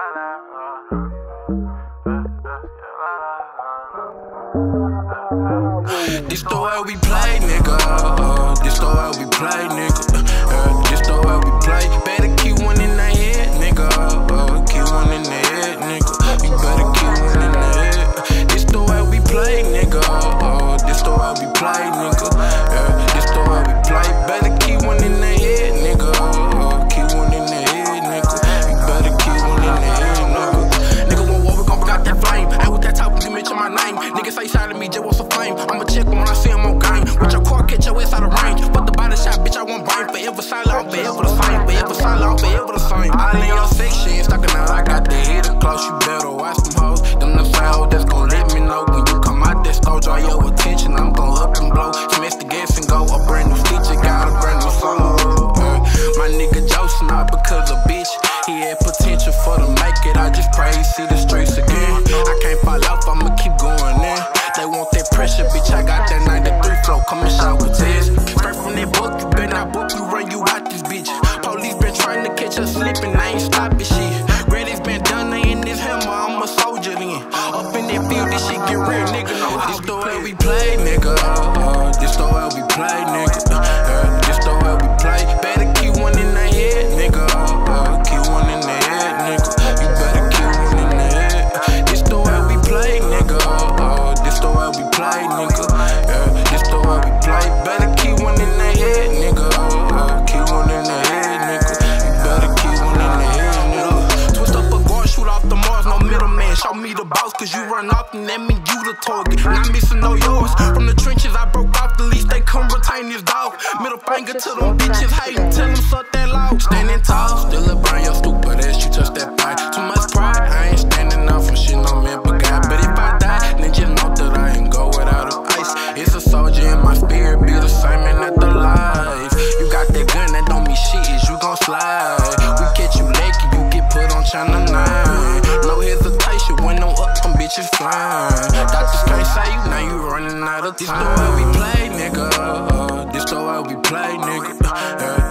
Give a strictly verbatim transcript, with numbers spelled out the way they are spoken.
This the way we play, nigga. Uh, this the way we play, nigga. Uh, this the way we play. Better keep one in the head, nigga. Uh, keep one in the head, nigga. You better keep one in the head. This the way we play, nigga. Uh, this the way we play, nigga. Uh, this the way we play. Better keep one in the head, nigga. Uh, keep one in the head, nigga. You better keep one in the head, nigga. Nigga won't war, we gon' got that flame. Ain't with that talk, you mention my name. Niggas say side of me, just want some fame. I'ma check when I see him on game. With your car, catch your ass out of range. But the body shot, bitch, I want brain. Forever silent, I'm forever the same. Forever silent, I'm forever the same. All in your section, stuck out, I got the hitter close. You better watch them hoes. Them the same hoes that's gon' let me know when you come out that store. Draw your attention, I'm gon' up and blow. Smash the gas and go. A brand new feature, got a brand new song. Uh, my nigga Joe's not because of bitch. He had potential for to make it. I just pray he see the streets again. I can't fall off, I'ma keep going in. They want that pressure, bitch. I got that ninety-three flow. Come and shot with Tez. Straight from that book, you better not book. You run you out this bitch. Police been trying to catch us slipping. I ain't stopping shit. Granny's been done, they in this hammer. I'm a soldier then. Up in that field, this shit get real, nigga. Know how this the way we play, nigga. Uh, this the way we play, nigga. Uh, this the way we play. Better keep one in the head, nigga. Uh, keep one in the head, nigga. You better keep one in the head. This the way we play, nigga. Uh, this the way we play, nigga. Uh, this the way we play. Better keep one in the head, nigga. Uh, keep one in the head, nigga. You better keep one in the head, nigga. Twist up a guard, shoot off the Mars, no middleman. Show me the boss, cause you run off and that mean you the target. Not missing no yours. From the trenches, I broke off the leash, they come retain this dog. Middle finger to them bitches hating, tell them suck that loud. Standing tall, still a burn your stupid ass, you touch that pie. Too much pride, I ain't standing up for shit, no man but God. But if I die, then just know that I ain't go without a ice. It's a soldier in my spirit, be the same in after life. You got that gun, that don't mean shit, is you gon' slide. We catch you naked, you get put on Channel nine. No hesitation, when I'm up, them bitches flying. Doctors can't say you, now you running out of time. This the way we play, nigga. Uh, this the way we play, nigga. Uh,